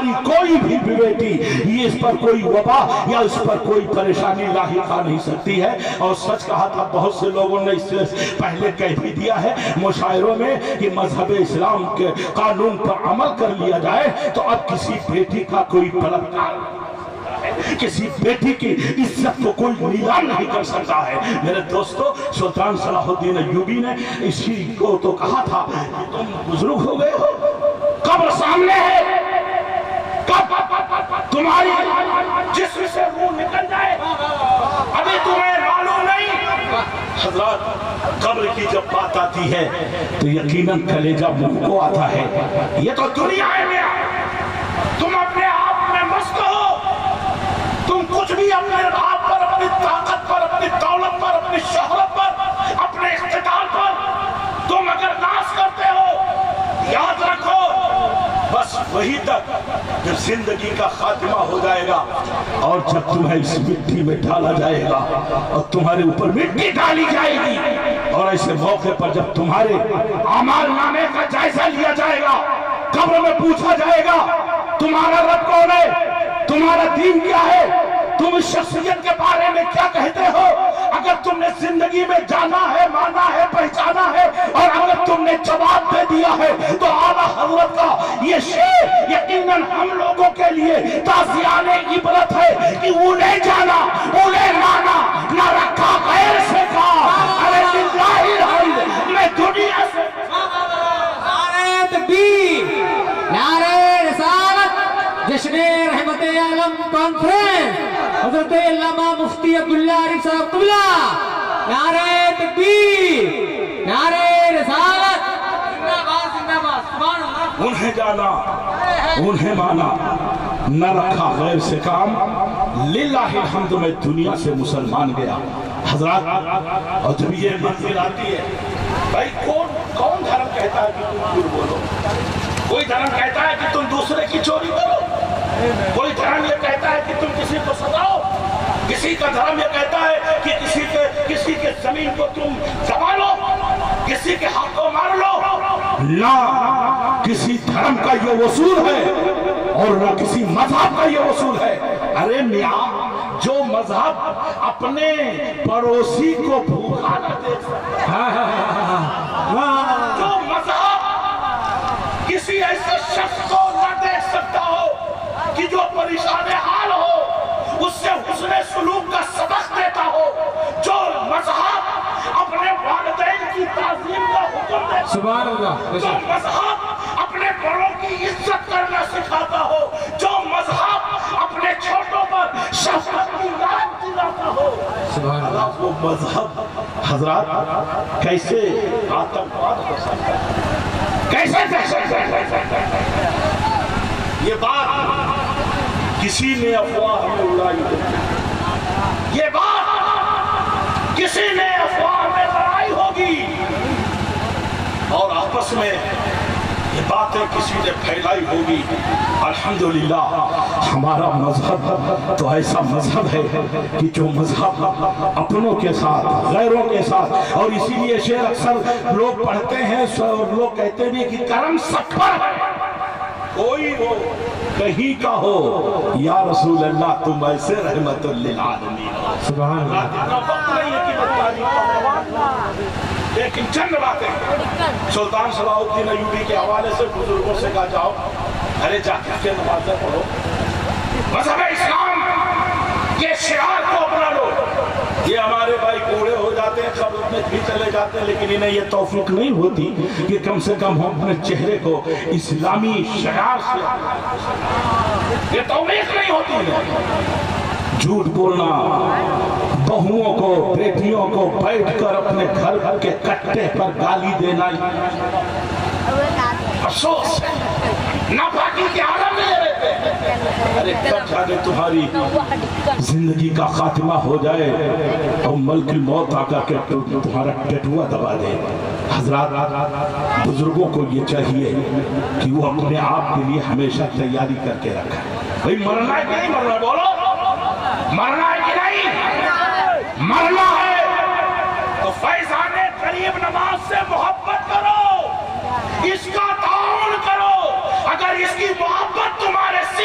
तुम्हारी कोई भी बेटी ये इस पर कोई वबा या इस पर कोई परेशानी लाहिक आ नहीं सकती है। और सच कहा था, बहुत से लोगों ने इससे पहले कह भी दिया है मुशायरों में कि मजहब इस्लाम के कानून पर अमल कर लिया जाए तो अब किसी बेटी का कोई बलात्कार, किसी बेटी की इज्जत को कोई नीलाम नहीं कर सकता है। मेरे दोस्तों, सुल्तान सलाहुद्दीन अय्यूबी ने इसी को तो कहा था कि तुम बुजुर्ग हो गए हो, कब्र सामने है, कब तुम्हारी जिस्म से रूह निकल जाए अभी तुम्हें मालूम नहीं। हज़रात, कब्र की जब बात आती है तो यकीनन कलेजा मुंह को आता है। ये तो दुनिया है मेरा, तुम अपने आप में मस्त हो, तुम कुछ भी अपने आप पर, अपनी ताकत पर, अपनी दौलत पर, अपनी शोहरत पर, अपने इख्तिदार पर तुम अगर नाश करते हो, याद रखो बस वही तक जब जिंदगी का खात्मा हो जाएगा और जब तुम्हें इस मिट्टी में डाला जाएगा और तुम्हारे ऊपर मिट्टी डाली जाएगी और ऐसे मौके पर जब तुम्हारे आमाल नामे का जायजा लिया जाएगा, कब्र में पूछा जाएगा तुम्हारा रब कौन है, तुम्हारा दीन क्या है, तुम इस शख्सियत के बारे में क्या कहते हो। अगर तुमने जिंदगी में जाना है, माना है, पहचाना है और अगर तुमने जवाब दे दिया है तो आला हज़रत का ये शेर यकीनन हम लोगों के लिए ताज़ियाने इबरत है कि उन्हें जाना, उन्हें माना, न रखा गैर से का। अरे लिल्लाहिल हम्द, मैं दुनिया से नारे तकबीर, नारे रिसालत, जश्न रहमत आलम कॉन्फ्रेंस, हज़रत अल्लामा मुफ्ती अब्दुल्ला आरिफ साहब क़िबला, नारे तकबीर, नारे रिसालत, जिंदाबाद जिंदाबाद, सुभान अल्लाह। उन्हें जाना, उन्हें माना, न रखा गैर से काम, लिल्लाहिल हम्द में दुनिया से मुसलमान गया। हज़रात, और जब ये मंजिल आती है, भाई कौन धर्म कहता है कि तुम झूठ बोलो, कोई धर्म कहता है कि तुम दूसरे की चोरी करो, कोई धर्म ये कहता है कि तुम किसी को सताओ, किसी का धर्म ये कहता है कि किसी के जमीन को तुम दबा लो, किसी के हक को मार लो। ना किसी धर्म का ये वसूल है और ना किसी मजहब का ये वसूल है। अरे मियां, जो मजहब अपने पड़ोसी को भूखा न देख सकता, जो मजहब किसी ऐसे शख्स को न देख सकता हो कि जो परेशान हाल हो, उससे हुस्ने सुलूक का सबक देता हो, जो मजहब अपने वालिदैन की ताज़ीम का हुक्म देता हो, सुभान अल्लाह, जो मजहब अपने बड़ों की इज्जत करना सिखाता हो, जो मजहब अपने छोटों पर शफ़क़त की याद दिलाता हो, सुभान अल्लाह, वो मजहब हज़रात कैसे आतंकवाद हो सकता है, कैसे ये बात किसी ने अफवाह में उड़ाई, ये बात किसी ने अफवाह में लड़ाई होगी और आपस में ये बातें किसी ने फैलाई होगी। अल्हम्दुलिल्लाह, हमारा मजहब तो ऐसा मजहब है कि जो मजहब अपनों के साथ, गैरों के साथ, और इसीलिए शेर अक्सर लोग पढ़ते हैं और लोग कहते भी कि करम सब पर है, कोई हो कहीं का हो, या रसूल अल्लाह तुम ऐसे रहमतुल लिल आलमीन। सुभान अल्लाह। वक्त नहीं है कि मैं तारीफ, लेकिन चंद बातें सुल्तान सलाहुद्दीन अय्यूबी के हवाले से बुजुर्गों से कहा जाओ, अरे जाकर के नमाज़ें पढ़ो, मज़हब इस्लाम के शिआर को अपना लो। ये हमारे भाई बूढ़े हो जाते हैं, कब्र में भी चले जाते हैं, लेकिन इन्हें ये तौफीक नहीं होती कि कम से कम हम अपने चेहरे को इस्लामी शिआर से, ये तौफीक नहीं होती है। झूठ बोलना, बहुओं को, बेटियों को बैठकर अपने घर के कट्टे पर गाली देना, अफसोस नापाकी के आलम में रहते हैं। अरे कब जाने तुम्हारी जिंदगी का खात्मा हो जाए और मलकुल मौत आकर के तुम्हारा टटुआ दबा दे। हजरात, बुजुर्गों को ये चाहिए कि वो अपने आप के लिए हमेशा तैयारी करके रखें। भाई मरना है कि नहीं मरना, बोलो मरना है कि नहीं मरना है, तो फैज़ाने करीब नमाज से मोहब्बत करो, इसका ताउन करो। अगर इसकी मोहब्बत तुम्हारे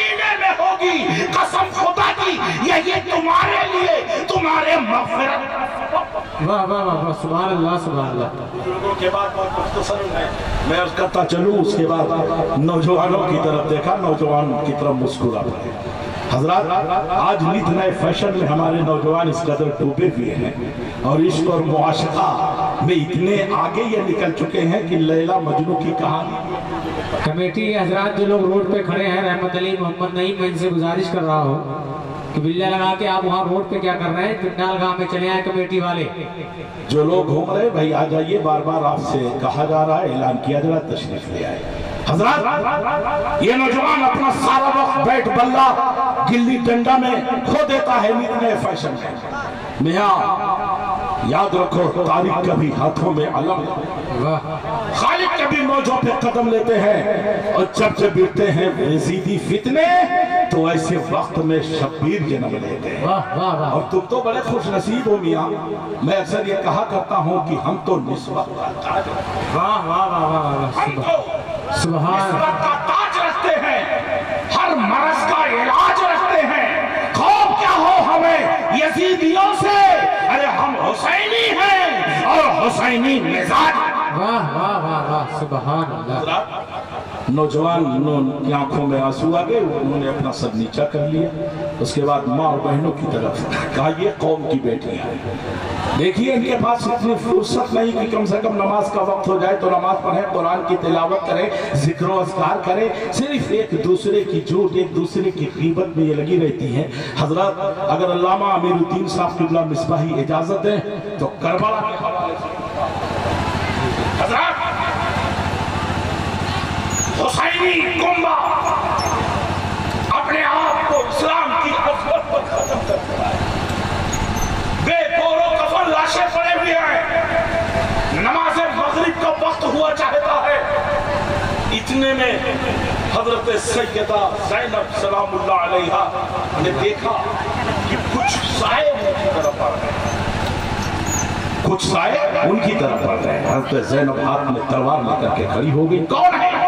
कसम खुदा की ये तुम्हारे लिए, तुम्हारे मग़फ़िरत। वाह वाह वाह, सुभान अल्लाह सुभान अल्लाह। बुजुर्गों के बाद बहुत मुख्तसर मैं अर्ज़ करता चलूँ। उसके बाद नौजवानों की तरफ देखा, नौजवान की तरफ मुस्कुरा पड़े। हजरत आज नित नए फैशन में हमारे नौजवान इस कदर डूबे हुए हैं और इश्क और मुआशका में इतने आगे ये निकल चुके हैं कि लैला मजनू की कहानी। कमेटी हजरात जो लोग रोड पे खड़े हैं, रहमत अली मोहम्मद नईम, मैं इनसे गुजारिश कर रहा हूँ कि बिल्ला लगा के आप वहाँ रोड पे क्या कर रहे हैं, पिंडाल गांव में चले आए कमेटी वाले। जो लोग घूम रहे भाई आ जाइए, बार बार आपसे कहा जा रहा है, ऐलान किया जा रहा है, तशरीफ ले आए। हजरत ये नौजवान अपना सारा वक्त बैट बल्ला गिल्ली डंडा में खो देता है नित नए फैशन में। मियां याद रखो, तारीख कभी हाथों में अलम, खालिद कभी मौजों पे कदम लेते हैं और जब जब गिरते हैं यजीदी फितने तो ऐसे वक्त में शब्बीर जन्म लेते हैं। और तुम तो बड़े खुश नसीब हो मियां। मैं अक्सर ये कहा करता हूँ कि हम तो निस्बत का ताज, वाह वाह वाह वाह, हम तो सुभान निस्बत का ताज रखते हैं, हर मरज का इलाज रखते हैं। खौफ क्या हो हमें यजीदियों से, अरे हम हुसैनी हैं और हुसैनी मिजाज। वाह वाह वाह वाह, सुभान अल्लाह। नौजवान की आंखों में आंसू आ गए, उन्होंने अपना सर नीचा कर लिया। उसके बाद माँ और बहनों की तरफ कहा, ये कौम की बेटियां हैं, देखिए इनके पास इतनी फुर्सत नहीं कि कम से कम नमाज का वक्त हो जाए तो नमाज पढ़ें, कुरान की तिलावत करें, जिक्र अस्कार करें। सिर्फ एक दूसरे की झूठ, एक दूसरे की गीबत में ये लगी रहती हैं। हजरत अगर अल्लामा अमीरुद्दीन साहब क़िबला मिसबाही इजाजत दें तो करबला के हवाले से हजरत हुसैनी कुंबा अपने आप को इस्लाम की अज़मत पर खत्म कर चुका है। बेपोरो कफन लाशें पड़े हुए हैं, नमाज़े मगरिब का वक्त हुआ चाहता है। इतने में हजरत सैयदा ज़ैनब सलामुल्लाह अलैहा ने देखा कि कुछ साए उनकी तरफ आ रहे हैं, कुछ साए उनकी तरफ आ रहे हैं। हजरत ज़ैनब हाथ में तलवार लेकर के खड़ी हो गई। कौन है?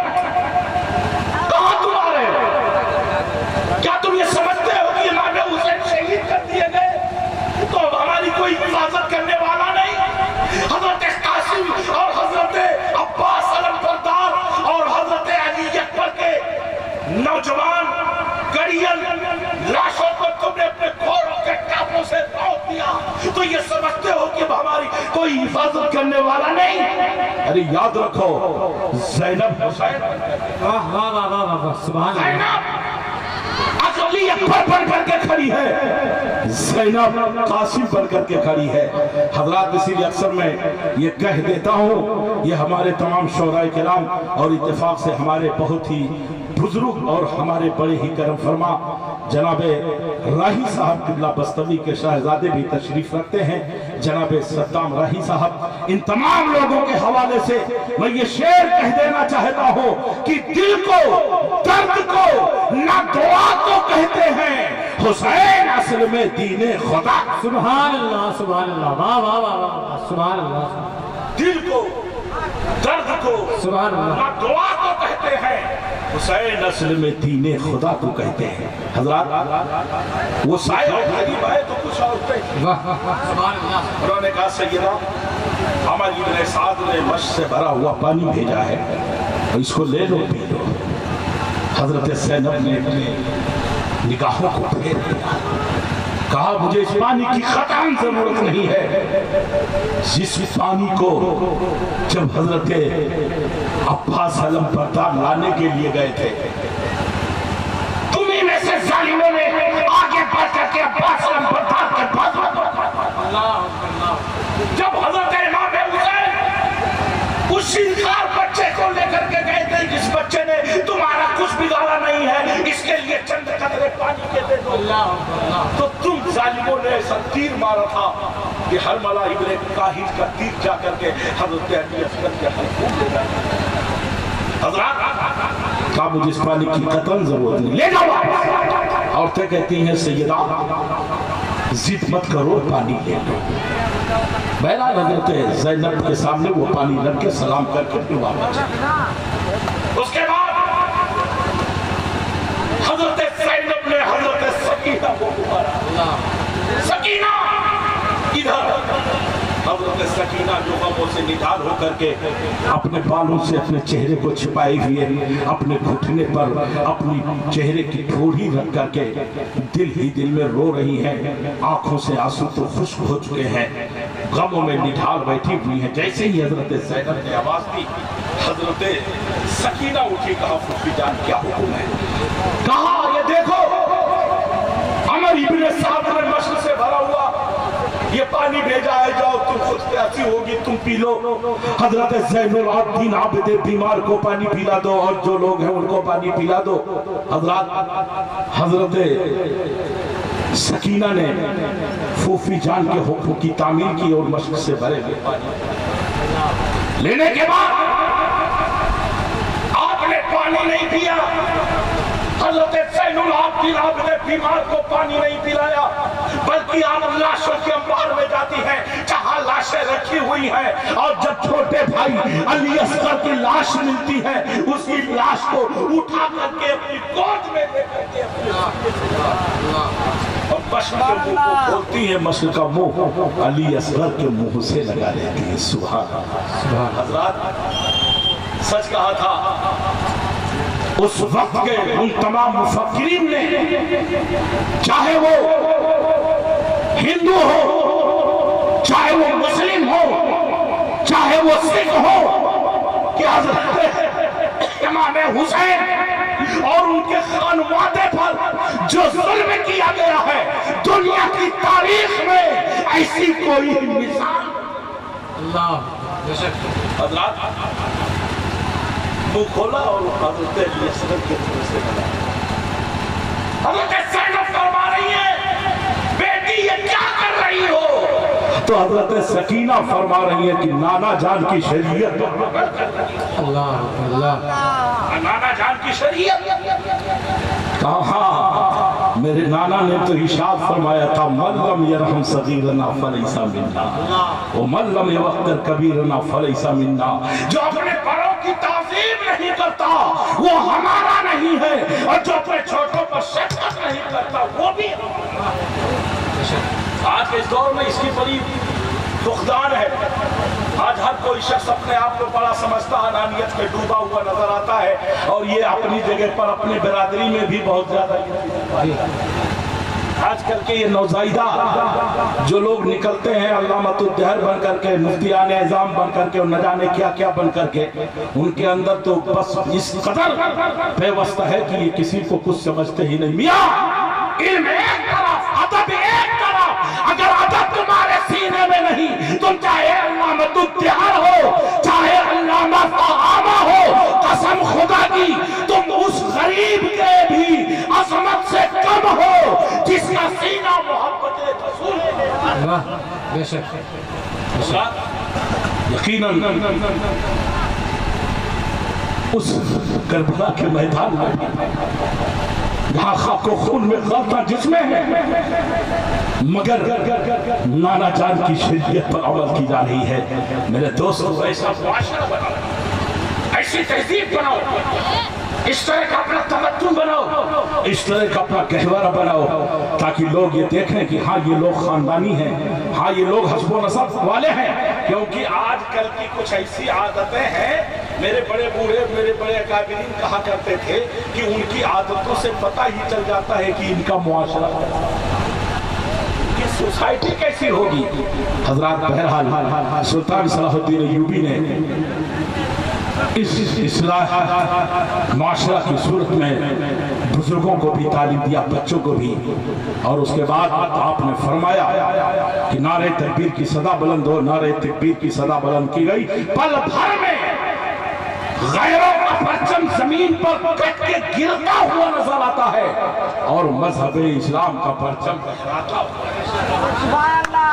क्या तुम ये समझते हो कि इमाम हुसैन शहीद कर दिए गए तो हमारी कोई हिफाजत करने वाला नहीं? हजरत कासिम और हजरत अब्बास अलमबरदार और हजरत अली अकबर के नौजवान गड़ियल लाशों को तुमने अपने घोड़ों के टापों से तोड़ दिया तो ये समझते हो कि हमारी कोई हिफाजत करने वाला नहीं? अरे याद रखो, ज़ैनब हुसैन, वाह वाह वाह वाह वाह, सुभान अल्लाह। अली अकबर बन करके खड़ी है, ज़ैनब कासिम बन करके खड़ी है। हजरात इसीलिए अक्सर मैं ये कह देता हूँ, ये हमारे तमाम शोराए किराम और इत्तेफाक से हमारे बहुत ही बुजुर्ग और हमारे बड़े ही करम फरमा जनाबे राही साहब क़िबला बस्तवी के शहजादे भी तशरीफ रखते हैं, जनाबे सद्दाम राही साहब। इन तमाम लोगों के हवाले से मैं ये शेर कह देना चाहता हूँ कि दिल को, दर्द को ना दुआ तो कहते हैं, हुसैन असल में दीने खुदा। सुभान अल्लाह सुभान अल्लाह, वाह वाह वाह वाह, सुभान अल्लाह। दिल को, दर्द को सुभान अल्लाह ना दुआ तो कहते हैं, हुसैन असल में दीने खुदा को कहते हैं। हजरात वो साए गरीब आए तो कुछ और थे। वाह वाह वाह, सुभान अल्लाह। उन्होंने कहा, सैयदा हमारी इब्न साद ने मश से भरा हुआ पानी भेजा है और इसको ले लो, पी लो। हजरत ज़ैनब ने अपने निगाहों को फेर दिया, कहा मुझे इस पानी की कतई जरूरत नहीं है। जिस पानी को जब हजरत अब्बास अलमबरदार लाने के लिए गए थे, तुम्हीं में से जालिमों ने आगे बढ़ करके अब्बास अलमबरदार के पास जब हजरत इमाम हुसैन उस शिनकार बच्चे को लेकर के गए थे, जिस बच्चे ने तुम्हारा कुछ बिगाड़ा नहीं है, इसके लिए चंद कतरे पानी के दे दो, तो तुम जालिमों ने ऐसा तीर मारा था कि हरमला इब्ने काहिल का तीर जा करके हजरत अली असगर के हल्कों में लगा। हजरत कहा मुझे इस पानी की कतई जरूरत नहीं, ले जाओ। औरतें कहती हैं, सैयदा जिद मत करो, पानी ले लो। बहरहाल हजरत ज़ैनब के सामने वो पानी रख के सलाम करके फिर वापस। उसके बाद हजरत ज़ैनब ने हजरत हजरत सकीना जो गमों से निढाल होकर के अपने बालों से अपने चेहरे को छिपाए हुए अपने घुटने पर अपनी चेहरे की ठोड़ी रख करके दिल ही दिल में रो रही हैं। आंखों से आंसू तो खुश्क हो चुके हैं, गमों में निढाल बैठी हुई हैं। जैसे ही हजरत ज़ैनब ने आवाज दी, हजरत सकीना उठी, कहा फूफी जान क्या हुक्म है? कहा ये देखो अमर इब्ने साद ने मशक से भरा हुआ ये पानी भेजा है, जाओ तुम खुद प्यासी होगी तुम पी लो। हजरत ज़ैनुल आबिदीन आबिदे बीमार को पानी पिला दो और जो लोग हैं उनको पानी पिला दो। हजरत सकीना ने फूफी जान के हुक्म की तामील की और मशक से भरे हुए पानी लेने के बाद आपने पानी नहीं पिया। हजरत ज़ैनुल आबिदीन आबिदे बीमार को पानी नहीं पिलाया, बल्कि आप लाशों के अंबार में जाती हैं जहां लाशें रखी हुई हैं, और जब छोटे भाई अली असगर की लाश मिलती है उसी लाश को उठा करके अपनी गोद में लेकर के और मशक के मुंह को खोलती है, मशक का मुंह अली असगर के मुंह से लगा लेती है। सुभान अल्लाह। हजरत सच कहा था उस वक्त के उन तमाम मुफक्किरीन ने, चाहे वो हिंदू हो, चाहे वो मुस्लिम हो, चाहे वो सिख हो, कि हज़रत इमाम हुसैन और उनके खानवादे पर जो जुल्म किया गया है, दुनिया की तारीख में ऐसी कोई मिसाल अल्लाह मुंह खोला और हजरत अली असगर के मुंह से बोला। हजरत ज़ैनब फरमा रही है बेटी ये क्या कर रही हो? तो हजरत सकीना फरमा रही है कि नाना जान की शरीयत। अल्लाह अल्लाह। नाना जान की शरीयत कहा? मेरे नाना ने तो इरशाद फरमाया था मल्लम यरहम सगीरना फलैसा मिन्ना व मल्लम यवक्कर कबीरना फलैसा मिन्ना। जो अपने बड़ों की ताज़ीम नहीं करता वो हमारा नहीं है, और जो अपने छोटों पर शफ़क़त नहीं करता वो भी आज के इस दौर में इसकी बड़ी फुक़दान है। आज हर कोई शख्स अपने आप को बड़ा समझता है, अनानियत में डूबा हुआ नजर आता है, और ये अपनी जगह पर अपनी बिरादरी में भी बहुत ज्यादा आजकल के ये नौज़ाइदा जो लोग निकलते हैं अल्लामतुद्दहर बन करके, मुफ्तियान एज़ाम बन करके और न जाने क्या क्या बन करके, उनके अंदर तो बस इस कदर बेवस्ता है कि ये किसी को कुछ समझते ही नहीं। मियां इल्म एक तरफ, अदब एक तरफ, अगर अदब तुम्हारे सीने में नहीं, तुम चाहे अल्लामतुद्दहर हो, चाहे अल्लामा फ़हामा हो, कसम खुदा की तुम उस गरीब के भी अज़मत से कम हो जिसका सीना मोहब्बत रसूल है। बेशक यकीनन उस करबला के मैदान में जहाँ खाको खून में गलता जिसमें है, मगर नाना जान की शरीयत पर अमल की जा रही है। मेरे दोस्तों ऐसा मुआशरा बनाओ, ऐसी तहजीब बनाओ, इस तरह का अपना तमद्दुन बनाओ, इस तरह का अपना गहवारा बनाओ, ताकि लोग ये देखें कि हाँ ये लोग खानदानी हैं, हाँ ये लोग हस्बो नसब वाले हैं। क्योंकि आजकल की कुछ ऐसी आदतें हैं, मेरे बड़े बूढ़े मेरे बड़े अकाबिरीन कहा करते थे कि उनकी आदतों से पता ही चल जाता है कि इनका मुआशरा, कि सोसाइटी कैसी होगी। हजरात बहरहाल सुल्तान सलाहुद्दीन अय्यूबी ने इस इस्लाह माशरा की सूरत में बुजुर्गों को भी तालीम दिया, बच्चों को भी, और उसके बाद आपने फरमाया कि नारे तकबीर की सदा बुलंद हो। नारे तकबीर की सदा बुलंद की गई, पल भर में गैरों का परचम जमीन पर कट के गिरता हुआ नजर आता है और मजहब इस्लाम का परचम लहराता हुआ।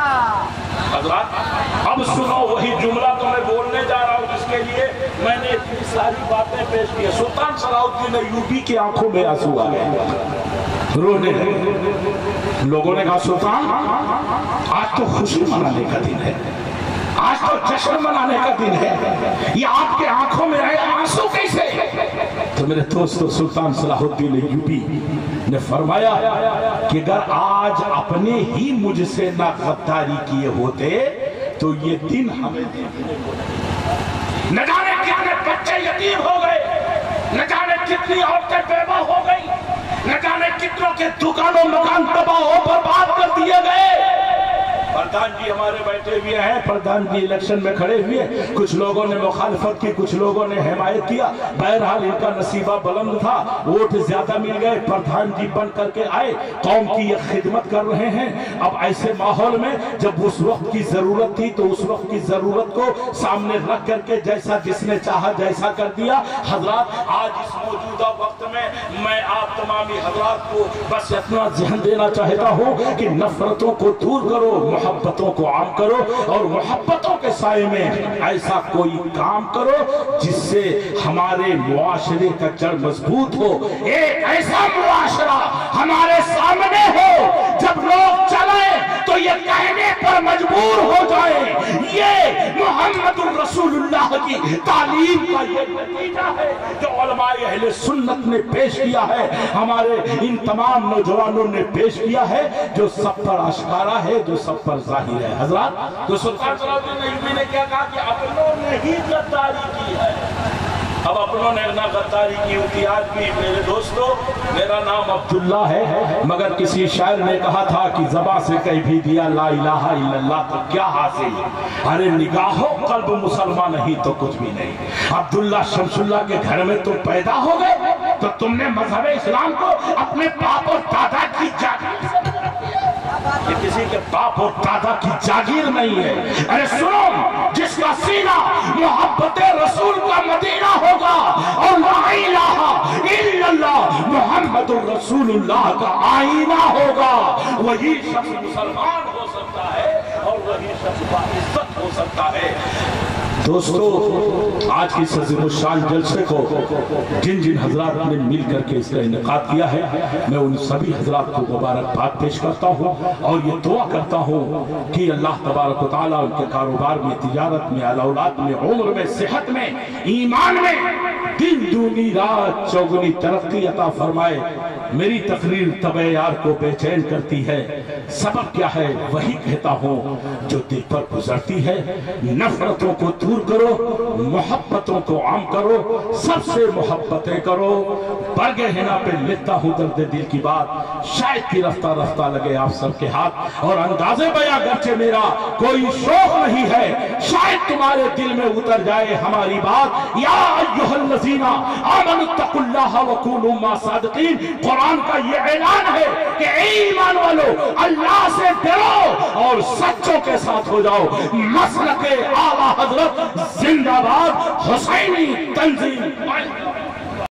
अब सुनो वही जुमला तो मैं बोलने जा रहा हूँ जिसके लिए मैंने इतनी सारी बातें पेश की। सुल्तान सलाहुद्दीन अय्यूबी की आंखों में आंसू आ गए, रोने लगे। लोगों ने कहा सुल्तान आज तो खुशी मनाने का दिन है, आज तो जश्न मनाने का दिन है, ये आपके आंखों में आए आंसू कैसे? तो मेरे दोस्तों सुल्तान सलाहुद्दीन अय्यूबी ने फरमाया कि अगर आज अपने ही मुझसे ना गद्दारी किए होते तो ये दिन हमें देखने को नहीं। न जाने कितने बच्चे यतीम हो गए, न जाने कितनी औरतें बेवा हो गई, न जाने कितनों के दुकानों मकान तबाह हो बर्बाद कर दिए गए। प्रधान जी हमारे बैठे हुए हैं, प्रधान जी इलेक्शन में खड़े हुए, कुछ लोगों ने मुखालफत की, कुछ लोगों ने हिमायत किया, बहरहाल इनका नसीबा बुलंद था, वोट ज्यादा मिल गए, प्रधान जी बन करके आए, कौम की ये खिदमत कर रहे हैं। अब ऐसे माहौल में जब उस वक्त की जरूरत थी तो उस वक्त की जरूरत को सामने रख करके जैसा जिसने चाहा जैसा कर दिया। हजरात, आज इस मौजूदा वक्त में मैं आप तमामी हजरात को बस इतना ध्यान देना चाहता हूँ कि नफरतों को दूर करो, मोहब्बतों को आम करो, और मोहब्बतों के साए में ऐसा कोई काम करो जिससे हमारे मुआशरे का जड़ मजबूत हो। एक ऐसा मुआशरा हमारे सामने हो जब लोग चले तो ये कहने पर मजबूर हो जाए, ये मोहम्मदुर रसूलुल्लाह की तालीम का ये नतीजा है जो उलमाए अहले सुन्नत ने पेश किया है, हमारे इन तमाम नौजवानों ने पेश किया है, जो सब पर आश्कारा है, जो सब पर जाहिर है। हजरात, तो सुल्तान सलाहुद्दीन अय्यूबी ने क्या कहा कि अपनों ने ही गद्दारी की है। अब अपनों ने ना गद्दारी की होती। आज भी मेरे दोस्तों, मेरा नाम अब्दुल्ला है, मगर किसी शायर ने कहा था कि ज़बां से कह भी दिया ला इलाहा इल्लल्लाह तो क्या हासिल, अरे निगाहों कल्ब मुसलमान नहीं तो कुछ भी नहीं। अब्दुल्ला शमसुल्लाह के घर में तुम पैदा हो गए तो तुमने मजहब इस्लाम को अपने बाप और दादा की जागीर से, ये किसी के बाप और दादा की जागीर नहीं है। अरे सुनो, जिसका सीना मोहब्बत रसूल का मदीना होगा और ला इलाहा इल्लल्लाह मुहम्मदुर रसूलुल्लाह का आईना होगा, वही शख्स मुसलमान हो सकता है और वही शख्स बाइज्जत हो सकता है। दोस्तों, आज की सजीमुशान जलसे को जिन जिन हजरात ने मिल करके इसका इनेकाद किया है, मैं उन सभी हजरात को मुबारकबाद पेश करता हूँ और ये दुआ करता हूँ कि अल्लाह तबारक व तआला उनके कारोबार में, तिजारत में, औलाद में, उम्र में, सेहत में, ईमान में दिन दूनी रात चौगुनी तरक्की अता फरमाए। मेरी तकरीर तबे यार को बेचैन करती है, सबब क्या है वही कहता हूँ जो दिल पर गुजरती है। नफरतों को दूर करो, मोहब्बतों को आम करो, सबसे मोहब्बतें करो। बरगे हिना पे लिखता हूँ दर्द दिल की बात, शायद की रफ्ता रफ्ता लगे आप सबके हाथ, और अंदाजे बयां गर्चे मेरा कोई शौक नहीं है, शायद तुम्हारे दिल में उतर जाए हमारी बात। या अय्युहल्लज़ीना आमनुत्तकुल्लाह व कूनू मा सादिकीन, कुरान का ये ऐलान है कि ईमान वालों अल्लाह से डरो और सच्चों के साथ हो जाओ। मसलके आला हजरत जिंदाबाद, हुसैनी तंजीम।